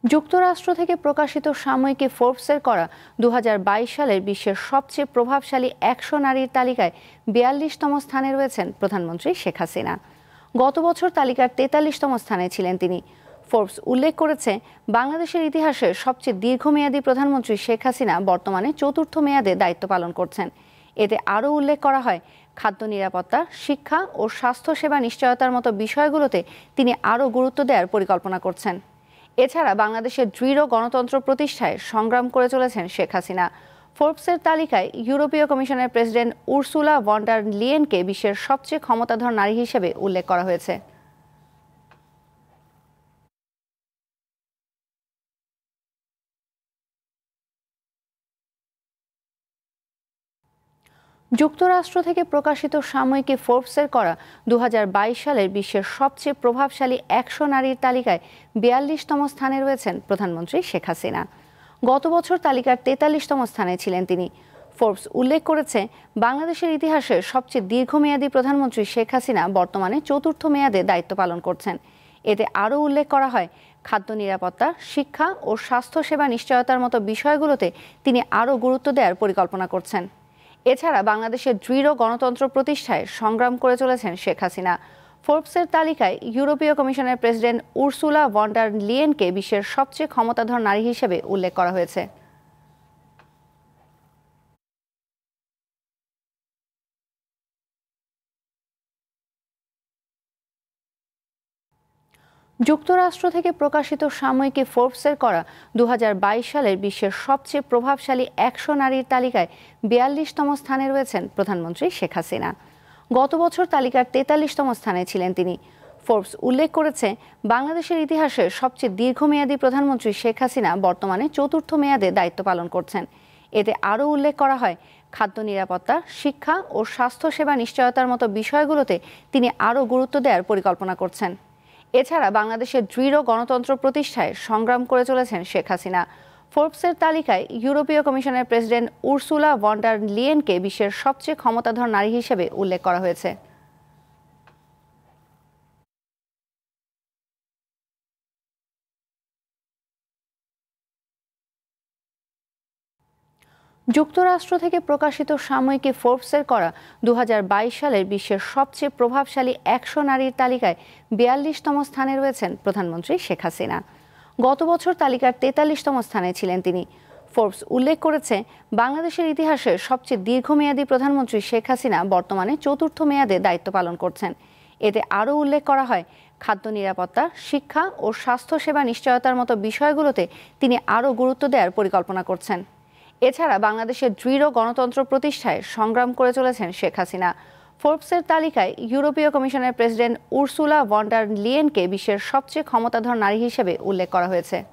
যুক্তরাষ্ট্র থেকে প্রকাশিত সাময়িকী ফোর্বসের করা ২০২২ সালের বিশ্বের সবচেয়ে প্রভাবশালী ১০০ নারীর তালিকায় ৪২তম স্থানে রয়েছেন প্রধানমন্ত্রী শেখ হাসিনা। গত বছর তালিকার ৪৩তম স্থানে ছিলেন তিনি। ফোর্বস উল্লেখ করেছে, বাংলাদেশের ইতিহাসে সবচেয়ে দীর্ঘমেয়াদী প্রধানমন্ত্রী শেখ হাসিনা বর্তমানে চতুর্থ মেয়াদে দায়িত্ব পালন করছেন। এতে আরও উল্লেখ করা হয়, খাদ্য নিরাপত্তা, শিক্ষা ও স্বাস্থ্যসেবা নিশ্চয়তার মতো বিষয়গুলোতে তিনি আরও গুরুত্ব দেওয়ার পরিকল্পনা করছেন। এছাড়া বাংলাদেশের দৃঢ় গণতন্ত্র প্রতিষ্ঠায় সংগ্রাম করে চলেছেন শেখ হাসিনা। ফোর্বসের তালিকায় ইউরোপীয় কমিশনের প্রেসিডেন্ট উর্সুলা ভন ডার লিয়েনকে বিশ্বের সবচেয়ে ক্ষমতাধর নারী হিসেবে উল্লেখ করা হয়েছে। যুক্তরাষ্ট্র থেকে প্রকাশিত সাময়িকী ফোর্বসের করা ২০২২ সালের বিশ্বের সবচেয়ে প্রভাবশালী ১০০ নারীর তালিকায় ৪২তম স্থানে রয়েছেন প্রধানমন্ত্রী শেখ হাসিনা। গত বছর তালিকার ৪৩তম স্থানে ছিলেন তিনি। ফোর্বস উল্লেখ করেছে, বাংলাদেশের ইতিহাসে সবচেয়ে দীর্ঘমেয়াদী প্রধানমন্ত্রী শেখ হাসিনা বর্তমানে চতুর্থ মেয়াদে দায়িত্ব পালন করছেন। এতে আরও উল্লেখ করা হয়, খাদ্য নিরাপত্তা, শিক্ষা ও স্বাস্থ্যসেবা নিশ্চয়তার মতো বিষয়গুলোতে তিনি আরও গুরুত্ব দেওয়ার পরিকল্পনা করছেন। এছাড়া বাংলাদেশের দৃঢ় গণতন্ত্র প্রতিষ্ঠায় সংগ্রাম করে চলেছেন শেখ হাসিনা। ফোর্বসের তালিকায় ইউরোপীয় কমিশনের প্রেসিডেন্ট উর্সুলা ভন ডার লিয়েনকে বিশ্বের সবচেয়ে ক্ষমতাধর নারী হিসেবে উল্লেখ করা হয়েছে। যুক্তরাষ্ট্র থেকে প্রকাশিত সাময়িকী ফোর্বসের করা ২০২২ সালের বিশ্বের সবচেয়ে প্রভাবশালী ১০০ নারীর তালিকায় ৪২তম স্থানে রয়েছেন প্রধানমন্ত্রী শেখ হাসিনা। গত বছর তালিকার ৪৩তম স্থানে ছিলেন তিনি। ফোর্বস উল্লেখ করেছে, বাংলাদেশের ইতিহাসে সবচেয়ে দীর্ঘমেয়াদী প্রধানমন্ত্রী শেখ হাসিনা বর্তমানে চতুর্থ মেয়াদে দায়িত্ব পালন করছেন। এতে আরও উল্লেখ করা হয়, খাদ্য নিরাপত্তা, শিক্ষা ও স্বাস্থ্যসেবা নিশ্চয়তার মতো বিষয়গুলোতে তিনি আরও গুরুত্ব দেওয়ার পরিকল্পনা করছেন। এছাড়া বাংলাদেশের দৃঢ় গণতন্ত্র প্রতিষ্ঠায় সংগ্রাম করে চলেছেন শেখ হাসিনা। ফোর্বসের তালিকায় ইউরোপীয় কমিশনের প্রেসিডেন্ট উর্সুলা ভন ডার লিয়েনকে বিশ্বের সবচেয়ে ক্ষমতাধর নারী হিসেবে উল্লেখ করা হয়েছে। যুক্তরাষ্ট্র থেকে প্রকাশিত সাময়িকী ফোর্বসের করা ২০২২ সালের বিশ্বের সবচেয়ে প্রভাবশালী ১০০ নারীর তালিকায় ৪২তম স্থানে রয়েছেন প্রধানমন্ত্রী শেখ হাসিনা। গত বছর তালিকার ৪৩তম স্থানে ছিলেন তিনি। ফোর্বস উল্লেখ করেছে, বাংলাদেশের ইতিহাসে সবচেয়ে দীর্ঘমেয়াদী প্রধানমন্ত্রী শেখ হাসিনা বর্তমানে চতুর্থ মেয়াদে দায়িত্ব পালন করছেন। এতে আরও উল্লেখ করা হয়, খাদ্য নিরাপত্তা, শিক্ষা ও স্বাস্থ্যসেবা নিশ্চয়তার মতো বিষয়গুলোতে তিনি আরও গুরুত্ব দেওয়ার পরিকল্পনা করছেন। এছাড়া বাংলাদেশের দৃঢ় গণতন্ত্র প্রতিষ্ঠায় সংগ্রাম করে চলেছেন শেখ হাসিনা। ফোর্বসের তালিকায় ইউরোপীয় কমিশনের প্রেসিডেন্ট উর্সুলা ভন ডার লিয়েনকে বিশ্বের সবচেয়ে ক্ষমতাধর নারী হিসেবে উল্লেখ করা হয়েছে।